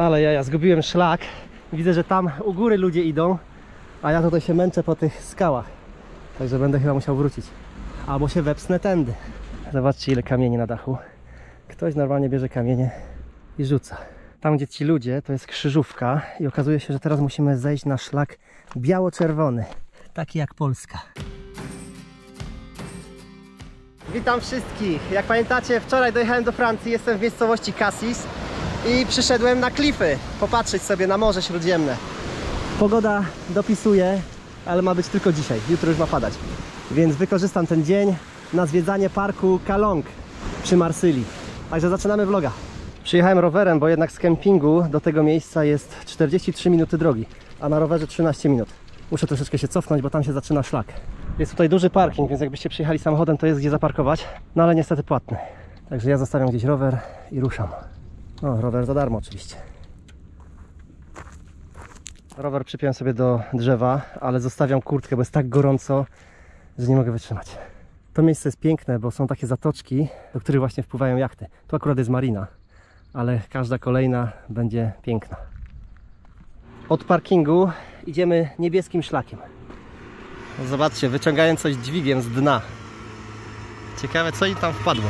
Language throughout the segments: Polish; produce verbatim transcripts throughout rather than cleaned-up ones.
Ale ja, ja zgubiłem szlak. Widzę, że tam u góry ludzie idą, a ja tutaj się męczę po tych skałach. Także będę chyba musiał wrócić. Albo się wepsnę tędy. Zobaczcie, ile kamieni na dachu. Ktoś normalnie bierze kamienie i rzuca. Tam, gdzie ci ludzie, to jest krzyżówka i okazuje się, że teraz musimy zejść na szlak biało-czerwony. Taki jak Polska. Witam wszystkich. Jak pamiętacie, wczoraj dojechałem do Francji, jestem w miejscowości Cassis i przyszedłem na klify, popatrzeć sobie na Morze Śródziemne. Pogoda dopisuje, ale ma być tylko dzisiaj, jutro już ma padać. Więc wykorzystam ten dzień na zwiedzanie parku Calonge przy Marsylii. Także zaczynamy vloga. Przyjechałem rowerem, bo jednak z kempingu do tego miejsca jest czterdzieści trzy minuty drogi, a na rowerze trzynaście minut. Muszę troszeczkę się cofnąć, bo tam się zaczyna szlak. Jest tutaj duży parking, więc jakbyście przyjechali samochodem, to jest gdzie zaparkować, no ale niestety płatny. Także ja zostawiam gdzieś rower i ruszam. No, rower za darmo oczywiście. Rower przypiąłem sobie do drzewa, ale zostawiam kurtkę, bo jest tak gorąco, że nie mogę wytrzymać. To miejsce jest piękne, bo są takie zatoczki, do których właśnie wpływają jachty. Tu akurat jest marina, ale każda kolejna będzie piękna. Od parkingu idziemy niebieskim szlakiem. Zobaczcie, wyciągają coś dźwigiem z dna. Ciekawe, co im tam wpadło.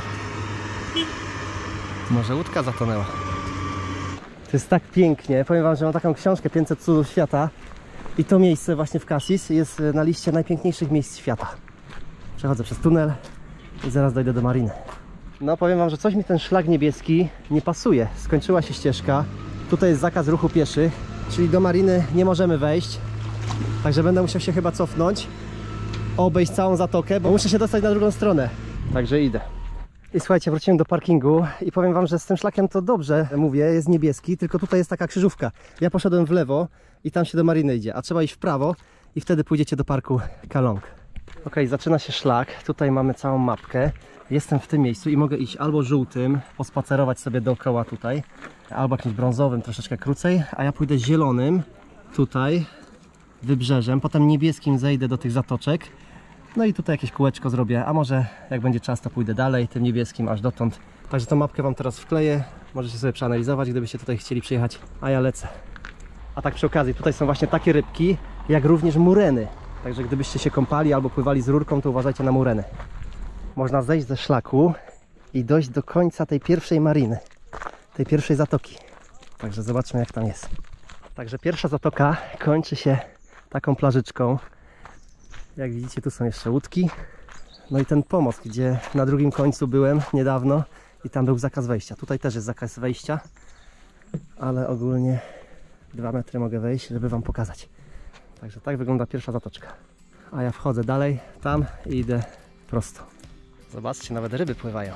Może łódka zatonęła. To jest tak pięknie. Powiem wam, że mam taką książkę pięćset cudów świata i to miejsce właśnie w Cassis jest na liście najpiękniejszych miejsc świata. Przechodzę przez tunel i zaraz dojdę do mariny. No powiem wam, że coś mi ten szlak niebieski nie pasuje. Skończyła się ścieżka. Tutaj jest zakaz ruchu pieszych, czyli do mariny nie możemy wejść. Także będę musiał się chyba cofnąć, obejść całą zatokę, bo muszę się dostać na drugą stronę. Także idę. I słuchajcie, wróciłem do parkingu i powiem wam, że z tym szlakiem to dobrze mówię, jest niebieski, tylko tutaj jest taka krzyżówka. Ja poszedłem w lewo i tam się do mariny idzie, a trzeba iść w prawo i wtedy pójdziecie do parku Calonge. Ok, zaczyna się szlak, tutaj mamy całą mapkę. Jestem w tym miejscu i mogę iść albo żółtym, pospacerować sobie dookoła tutaj, albo jakimś brązowym, troszeczkę krócej, a ja pójdę zielonym tutaj, wybrzeżem, potem niebieskim zejdę do tych zatoczek, no i tutaj jakieś kółeczko zrobię, a może jak będzie czas, to pójdę dalej tym niebieskim aż dotąd. Także tą mapkę wam teraz wkleję, możecie sobie przeanalizować, gdybyście tutaj chcieli przyjechać, a ja lecę. A tak przy okazji, tutaj są właśnie takie rybki, jak również mureny, także gdybyście się kąpali albo pływali z rurką, to uważajcie na mureny. Można zejść ze szlaku i dojść do końca tej pierwszej mariny, tej pierwszej zatoki. Także zobaczmy, jak tam jest. Także pierwsza zatoka kończy się taką plażyczką. Jak widzicie, tu są jeszcze łódki. No i ten pomost, gdzie na drugim końcu byłem niedawno i tam był zakaz wejścia. Tutaj też jest zakaz wejścia, ale ogólnie dwa metry mogę wejść, żeby wam pokazać. Także tak wygląda pierwsza zatoczka. A ja wchodzę dalej tam i idę prosto. Zobaczcie, nawet ryby pływają.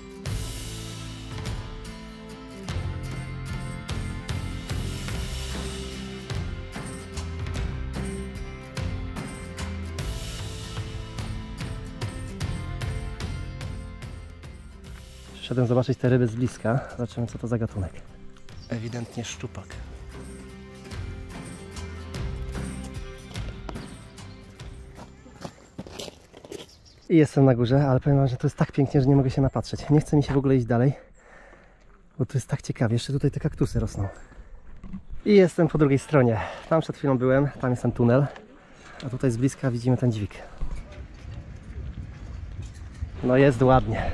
Przyszedłem zobaczyć te ryby z bliska. Zobaczymy, co to za gatunek. Ewidentnie szczupak. I jestem na górze, ale powiem wam, że to jest tak pięknie, że nie mogę się napatrzeć. Nie chce mi się w ogóle iść dalej, bo tu jest tak ciekawie. Jeszcze tutaj te kaktusy rosną. I jestem po drugiej stronie. Tam przed chwilą byłem, tam jest ten tunel, a tutaj z bliska widzimy ten dźwig. No jest ładnie.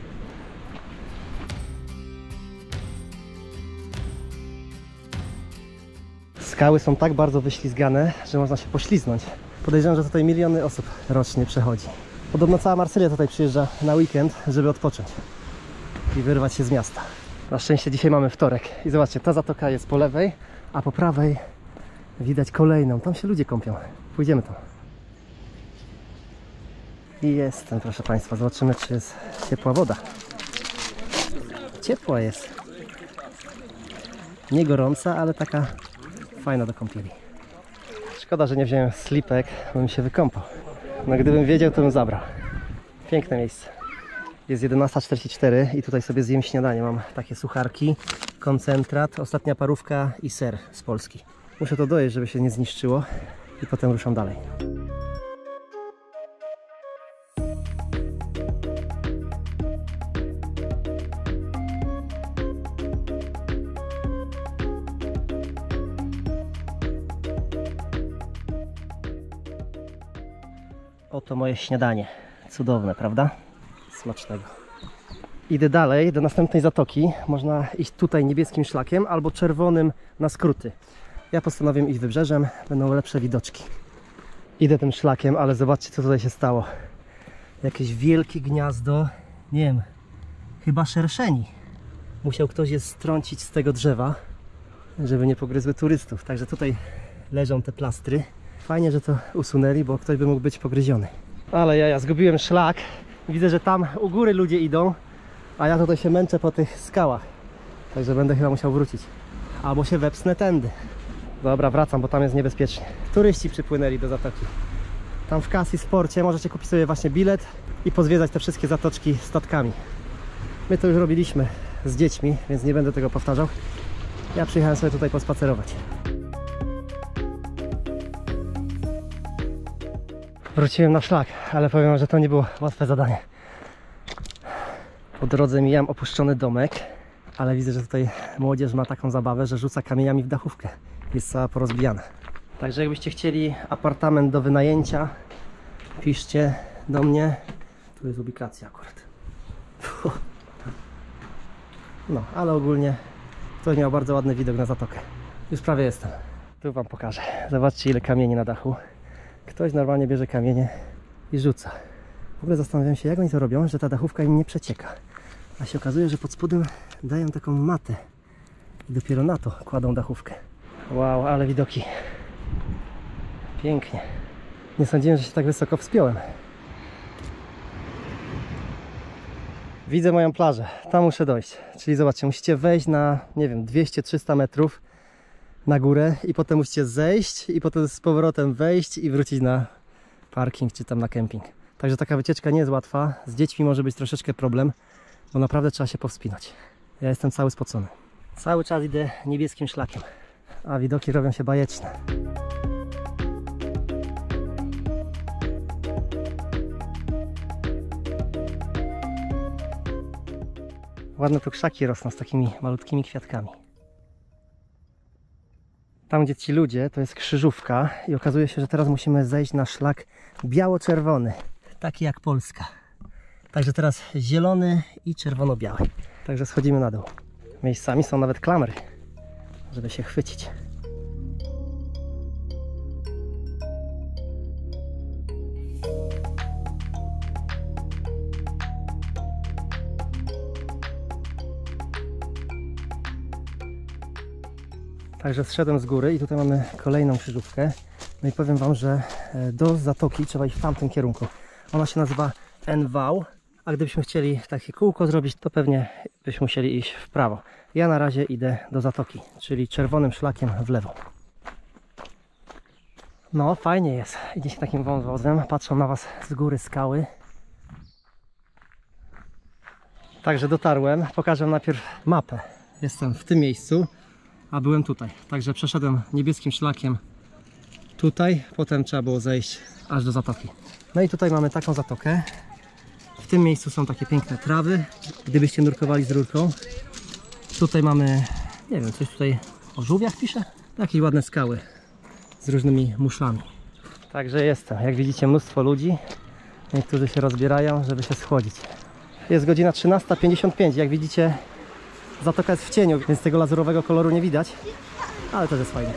Skały są tak bardzo wyślizgane, że można się pośliznąć. Podejrzewam, że tutaj miliony osób rocznie przechodzi. Podobno cała Marsylia tutaj przyjeżdża na weekend, żeby odpocząć i wyrwać się z miasta. Na szczęście dzisiaj mamy wtorek i zobaczcie, ta zatoka jest po lewej, a po prawej widać kolejną. Tam się ludzie kąpią. Pójdziemy tam. I jestem, proszę Państwa. Zobaczymy, czy jest ciepła woda. Ciepła jest. Nie gorąca, ale taka fajna do kąpieli. Szkoda, że nie wziąłem slipek, bym się wykąpał. No gdybym wiedział, to bym zabrał. Piękne miejsce. Jest jedenasta czterdzieści cztery i tutaj sobie zjem śniadanie. Mam takie sucharki, koncentrat, ostatnia parówka i ser z Polski. Muszę to dojeść, żeby się nie zniszczyło i potem ruszam dalej. Oto moje śniadanie. Cudowne, prawda? Smacznego. Idę dalej do następnej zatoki. Można iść tutaj niebieskim szlakiem albo czerwonym na skróty. Ja postanowiłem iść wybrzeżem, będą lepsze widoczki. Idę tym szlakiem, ale zobaczcie, co tutaj się stało. Jakieś wielkie gniazdo, nie wiem, chyba szerszeni. Musiał ktoś je strącić z tego drzewa, żeby nie pogryzły turystów. Także tutaj leżą te plastry. Fajnie, że to usunęli, bo ktoś by mógł być pogryziony. Ale ja, ja zgubiłem szlak. Widzę, że tam u góry ludzie idą, a ja tutaj się męczę po tych skałach. Także będę chyba musiał wrócić. Albo się wepsnę tędy. Dobra, wracam, bo tam jest niebezpiecznie. Turyści przypłynęli do zatoki. Tam w Cassis Sporcie możecie kupić sobie właśnie bilet i pozwiedzać te wszystkie zatoczki statkami. My to już robiliśmy z dziećmi, więc nie będę tego powtarzał. Ja przyjechałem sobie tutaj pospacerować. Wróciłem na szlak, ale powiem wam, że to nie było łatwe zadanie. Po drodze mijam opuszczony domek, ale widzę, że tutaj młodzież ma taką zabawę, że rzuca kamieniami w dachówkę. Jest cała porozbijana. Także jakbyście chcieli apartament do wynajęcia, piszcie do mnie. Tu jest ubikacja akurat. No, ale ogólnie ktoś miał bardzo ładny widok na zatokę. Już prawie jestem. Tu wam pokażę. Zobaczcie, ile kamieni na dachu. Ktoś normalnie bierze kamienie i rzuca. W ogóle zastanawiam się, jak oni to robią, że ta dachówka im nie przecieka. A się okazuje, że pod spodem dają taką matę i dopiero na to kładą dachówkę. Wow, ale widoki. Pięknie. Nie sądziłem, że się tak wysoko wspiąłem. Widzę moją plażę. Tam muszę dojść. Czyli zobaczcie, musicie wejść na, nie wiem, dwieście trzysta metrów na górę i potem musicie zejść i potem z powrotem wejść i wrócić na parking czy tam na kemping. Także taka wycieczka nie jest łatwa. Z dziećmi może być troszeczkę problem, bo naprawdę trzeba się powspinać. Ja jestem cały spocony. Cały czas idę niebieskim szlakiem, a widoki robią się bajeczne. Ładne tu krzaki rosną z takimi malutkimi kwiatkami. Tam, gdzie ci ludzie, to jest krzyżówka i okazuje się, że teraz musimy zejść na szlak biało-czerwony, taki jak Polska. Także teraz zielony i czerwono-biały. Także schodzimy na dół. Miejscami są nawet klamry, żeby się chwycić. Także zszedłem z góry i tutaj mamy kolejną krzyżówkę. No i powiem wam, że do zatoki trzeba iść w tamtym kierunku. Ona się nazywa N V, a gdybyśmy chcieli takie kółko zrobić, to pewnie byśmy musieli iść w prawo. Ja na razie idę do zatoki, czyli czerwonym szlakiem w lewo. No, fajnie jest. Idzie się takim wąwozem, patrzą na was z góry skały. Także dotarłem. Pokażę najpierw mapę. Jestem w tym miejscu, a byłem tutaj. Także przeszedłem niebieskim szlakiem tutaj, potem trzeba było zejść aż do zatoki. No i tutaj mamy taką zatokę. W tym miejscu są takie piękne trawy, gdybyście nurkowali z rurką. Tutaj mamy, nie wiem, coś tutaj o żółwiach pisze? Jakieś ładne skały z różnymi muszlami. Także jestem. Jak widzicie, mnóstwo ludzi. Niektórzy się rozbierają, żeby się schłodzić. Jest godzina trzynasta pięćdziesiąt pięć. Jak widzicie, zatoka jest w cieniu, więc tego lazurowego koloru nie widać, ale też jest fajnie.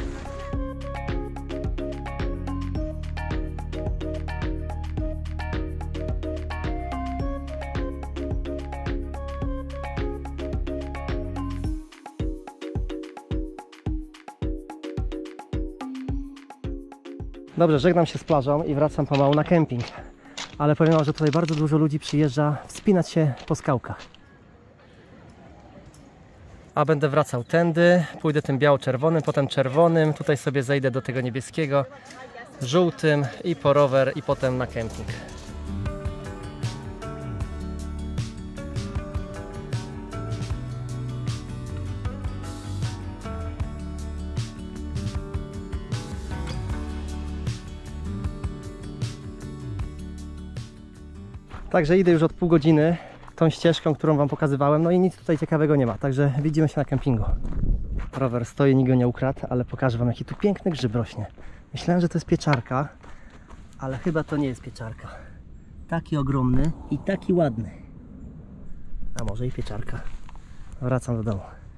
Dobrze, żegnam się z plażą i wracam pomału na kemping. Ale powiem wam, że tutaj bardzo dużo ludzi przyjeżdża wspinać się po skałkach. A będę wracał tędy, pójdę tym biało-czerwonym, potem czerwonym, tutaj sobie zejdę do tego niebieskiego, żółtym i po rower i potem na kemping. Także idę już od pół godziny tą ścieżką, którą wam pokazywałem, no i nic tutaj ciekawego nie ma, także widzimy się na kempingu. Rower stoi, nikt go nie ukradł, ale pokażę wam, jaki tu piękny grzyb rośnie. Myślałem, że to jest pieczarka, Ale chyba to nie jest pieczarka. Taki ogromny i taki ładny. A może i pieczarka. Wracam do domu.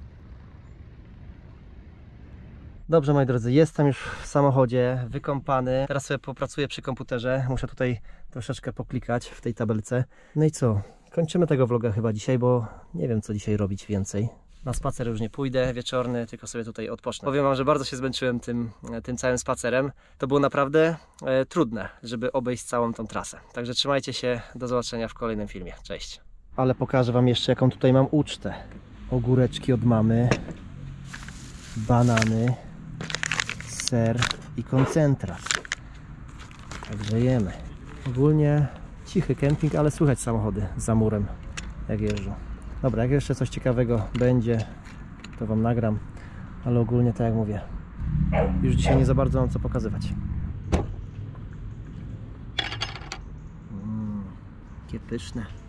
Dobrze, moi drodzy, jestem już w samochodzie, wykąpany. Teraz sobie popracuję przy komputerze. Muszę tutaj troszeczkę poklikać w tej tabelce. No i co? Kończymy tego vloga chyba dzisiaj, bo nie wiem, co dzisiaj robić więcej. Na spacer już nie pójdę wieczorny, tylko sobie tutaj odpocznę. Powiem wam, że bardzo się zmęczyłem tym, tym całym spacerem. To było naprawdę e, trudne, żeby obejść całą tą trasę. Także trzymajcie się, do zobaczenia w kolejnym filmie. Cześć. Ale pokażę wam jeszcze, jaką tutaj mam ucztę. Ogóreczki od mamy, banany, ser i koncentrat. Także jemy. Ogólnie cichy kemping, ale słychać samochody za murem, jak jeżdżą. Dobra, jak jeszcze coś ciekawego będzie, to wam nagram, ale ogólnie tak jak mówię, już dzisiaj nie za bardzo mam co pokazywać. Mmm, jakie pyszne.